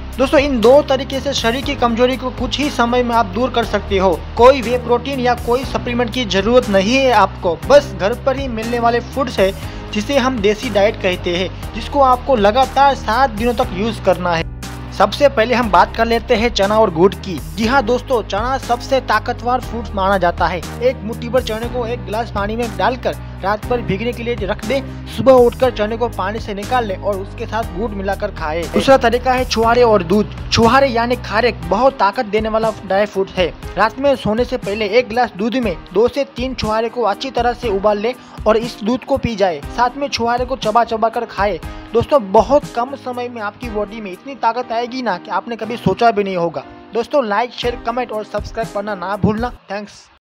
दोस्तों इन दो तरीके से शरीर की कमजोरी को कुछ ही समय में आप दूर कर सकते हो। कोई वे प्रोटीन या कोई सप्लीमेंट की जरूरत नहीं है आपको, बस घर पर ही मिलने वाले फूड्स है जिसे हम देसी डाइट कहते हैं, जिसको आपको लगातार 7 दिनों तक यूज करना है। सबसे पहले हम बात कर लेते हैं चना और गुड़ की। जी हाँ दोस्तों, चना सबसे ताकतवर फूड माना जाता है। एक मुट्ठी भर चने को एक गिलास पानी में डालकर रात भर भीगने के लिए रख दे, सुबह उठकर चने को पानी से निकाल ले और उसके साथ गुड़ मिलाकर खाए। दूसरा तरीका है छुहारे और दूध। छुहारे यानी खारेक बहुत ताकत देने वाला ड्राई फ्रूट है। रात में सोने से पहले एक गिलास दूध में 2 से 3 छुहारे को अच्छी तरह से उबाल ले और इस दूध को पी जाए। साथ में छुहारे को चबा चबा कर खाए। दोस्तों बहुत कम समय में आपकी बॉडी में इतनी ताकत आएगी ना कि आपने कभी सोचा भी नहीं होगा। दोस्तों लाइक, शेयर, कमेंट और सब्सक्राइब करना ना भूलना। थैंक्स।